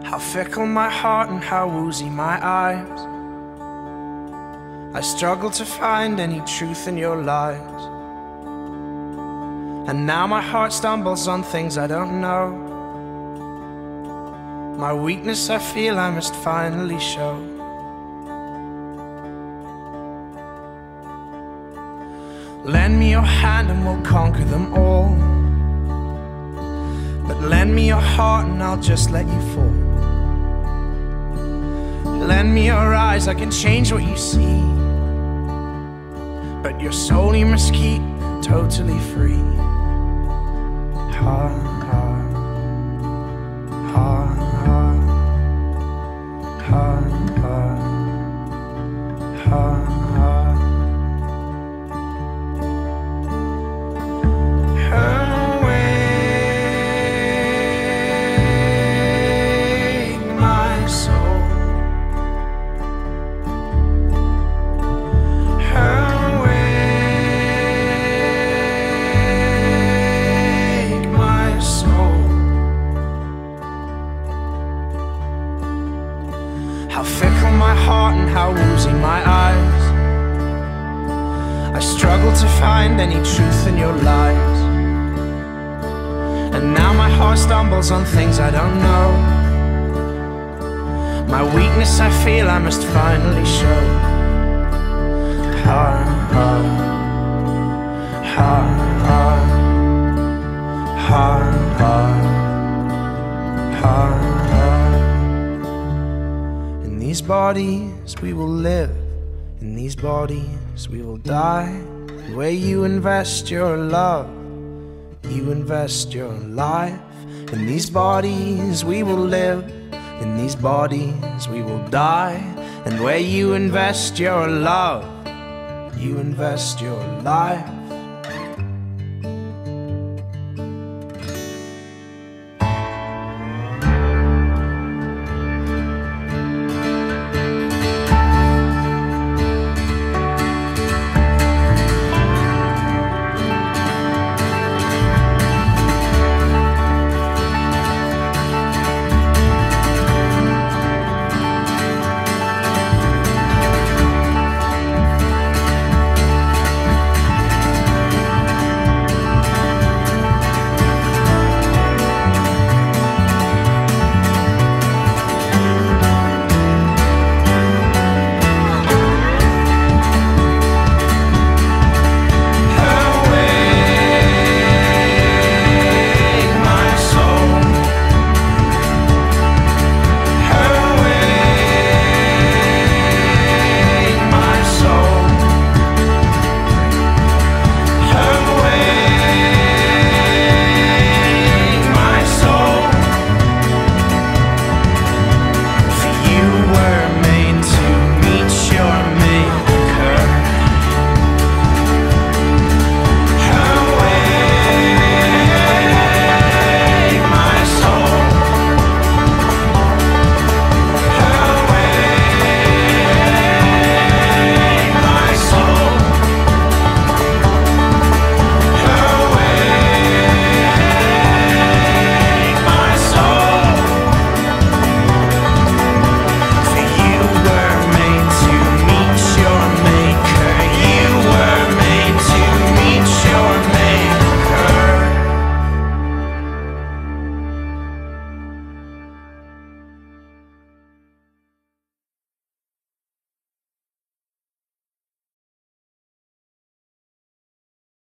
How fickle my heart and how woozy my eyes. I struggle to find any truth in your lies. And now my heart stumbles on things I don't know. My weakness I feel I must finally show. Lend me your hand and we'll conquer them all. But lend me your heart and I'll just let you fall. Lend me your eyes, I can change what you see. But your soul you must keep totally free. Ha, ha, ha, ha, ha, ha, ha, ha. Awake my soul. How fickle my heart and how woozy my eyes. I struggle to find any truth in your lies. And now my heart stumbles on things I don't know. My weakness I feel I must finally show. Ha, ha, ha, ha, ha, ha, ha, ha. In these bodies we will live, in these bodies we will die. Where you invest your love, you invest your life. In these bodies we will live, in these bodies we will die. And where you invest your love, you invest your life.